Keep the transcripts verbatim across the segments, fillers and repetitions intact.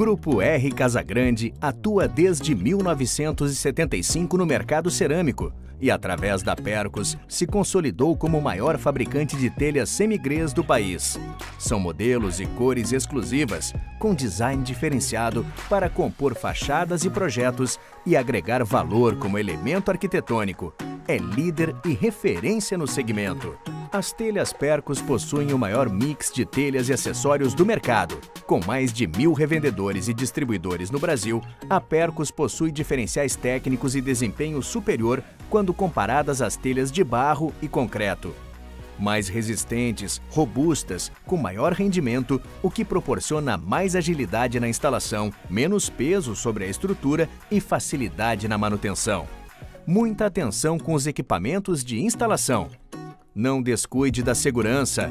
Grupo R Casagrande atua desde mil novecentos e setenta e cinco no mercado cerâmico e, através da Percus, se consolidou como o maior fabricante de telhas semigrês do país. São modelos e cores exclusivas, com design diferenciado para compor fachadas e projetos e agregar valor como elemento arquitetônico. É líder e referência no segmento. As telhas Percus possuem o maior mix de telhas e acessórios do mercado. Com mais de mil revendedores e distribuidores no Brasil, a Percus possui diferenciais técnicos e desempenho superior quando comparadas às telhas de barro e concreto. Mais resistentes, robustas, com maior rendimento, o que proporciona mais agilidade na instalação, menos peso sobre a estrutura e facilidade na manutenção. Muita atenção com os equipamentos de instalação. Não descuide da segurança.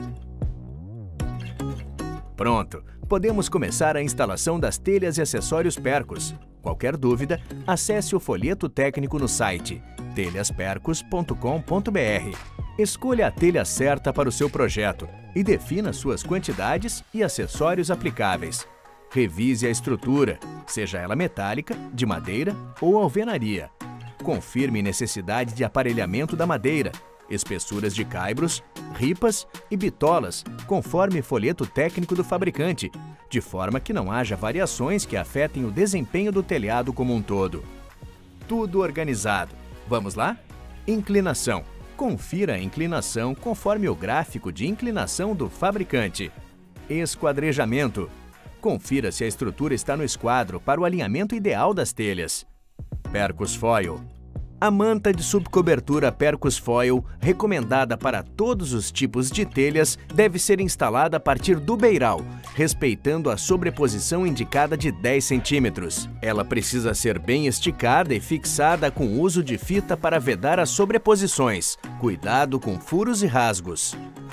Pronto, podemos começar a instalação das telhas e acessórios Percus. Qualquer dúvida, acesse o folheto técnico no site telhas percus ponto com ponto br. Escolha a telha certa para o seu projeto e defina suas quantidades e acessórios aplicáveis. Revise a estrutura, seja ela metálica, de madeira ou alvenaria. Confirme necessidade de aparelhamento da madeira, espessuras de caibros, ripas e bitolas, conforme folheto técnico do fabricante, de forma que não haja variações que afetem o desempenho do telhado como um todo. Tudo organizado. Vamos lá? Inclinação. Confira a inclinação conforme o gráfico de inclinação do fabricante. Esquadrejamento. Confira se a estrutura está no esquadro para o alinhamento ideal das telhas. Percus Foil. A manta de subcobertura Percus Foil, recomendada para todos os tipos de telhas, deve ser instalada a partir do beiral, respeitando a sobreposição indicada de dez centímetros. Ela precisa ser bem esticada e fixada com uso de fita para vedar as sobreposições. Cuidado com furos e rasgos.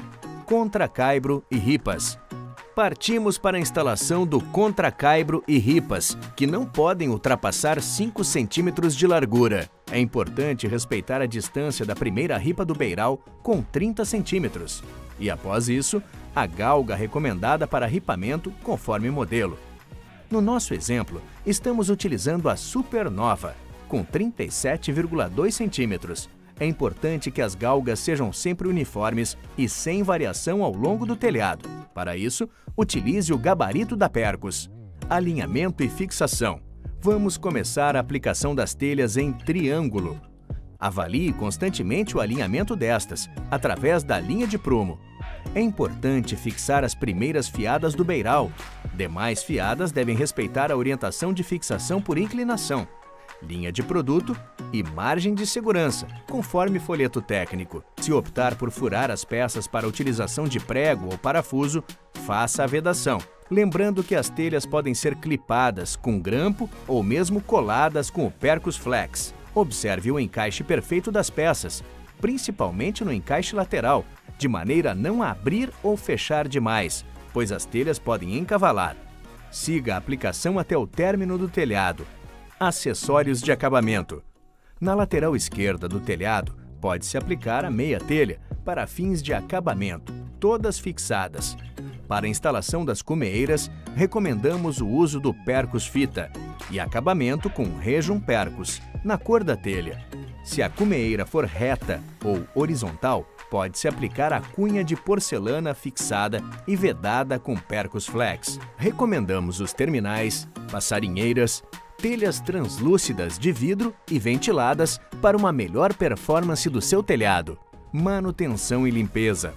Contracaibro e ripas. Partimos para a instalação do contracaibro e ripas, que não podem ultrapassar cinco centímetros de largura. É importante respeitar a distância da primeira ripa do beiral com trinta centímetros. E após isso, a galga recomendada para ripamento conforme modelo. No nosso exemplo, estamos utilizando a Supernova, com trinta e sete vírgula dois centímetros. É importante que as galgas sejam sempre uniformes e sem variação ao longo do telhado. Para isso, utilize o gabarito da Percus. Alinhamento e fixação. Vamos começar a aplicação das telhas em triângulo. Avalie constantemente o alinhamento destas, através da linha de prumo. É importante fixar as primeiras fiadas do beiral. Demais fiadas devem respeitar a orientação de fixação por inclinação, linha de produto e margem de segurança, conforme folheto técnico. Se optar por furar as peças para utilização de prego ou parafuso, faça a vedação. Lembrando que as telhas podem ser clipadas com grampo ou mesmo coladas com o Percus Flex. Observe o encaixe perfeito das peças, principalmente no encaixe lateral, de maneira a não abrir ou fechar demais, pois as telhas podem encavalar. Siga a aplicação até o término do telhado. Acessórios de acabamento. Na lateral esquerda do telhado, pode-se aplicar a meia telha para fins de acabamento, todas fixadas. Para a instalação das cumeeiras, recomendamos o uso do Percus Fita e acabamento com Rejum Percus, na cor da telha. Se a cumeeira for reta ou horizontal, pode-se aplicar a cunha de porcelana fixada e vedada com Percus Flex. Recomendamos os terminais, passarinheiras, telhas translúcidas de vidro e ventiladas para uma melhor performance do seu telhado. Manutenção e limpeza.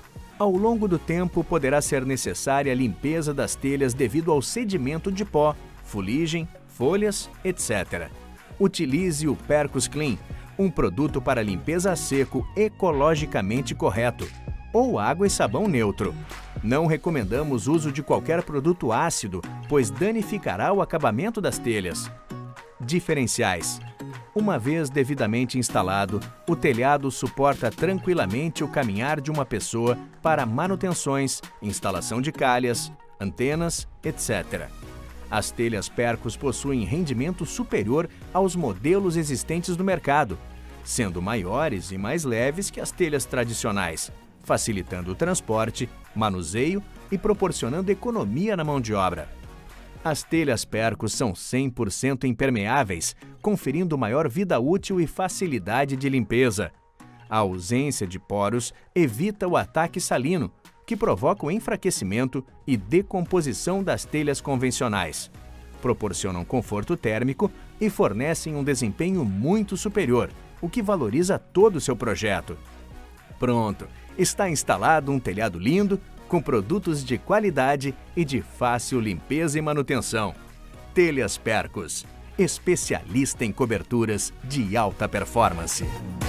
Ao longo do tempo, poderá ser necessária a limpeza das telhas devido ao sedimento de pó, fuligem, folhas, etcétera. Utilize o Percus Clean, um produto para limpeza a seco ecologicamente correto, ou água e sabão neutro. Não recomendamos o uso de qualquer produto ácido, pois danificará o acabamento das telhas. Diferenciais. Uma vez devidamente instalado, o telhado suporta tranquilamente o caminhar de uma pessoa para manutenções, instalação de calhas, antenas, etcétera. As telhas Percus possuem rendimento superior aos modelos existentes no mercado, sendo maiores e mais leves que as telhas tradicionais, facilitando o transporte, manuseio e proporcionando economia na mão de obra. As telhas Percos são cem por cento impermeáveis, conferindo maior vida útil e facilidade de limpeza. A ausência de poros evita o ataque salino, que provoca o enfraquecimento e decomposição das telhas convencionais. Proporcionam conforto térmico e fornecem um desempenho muito superior, o que valoriza todo o seu projeto. Pronto! Está instalado um telhado lindo, com produtos de qualidade e de fácil limpeza e manutenção. Telhas Percos, especialista em coberturas de alta performance.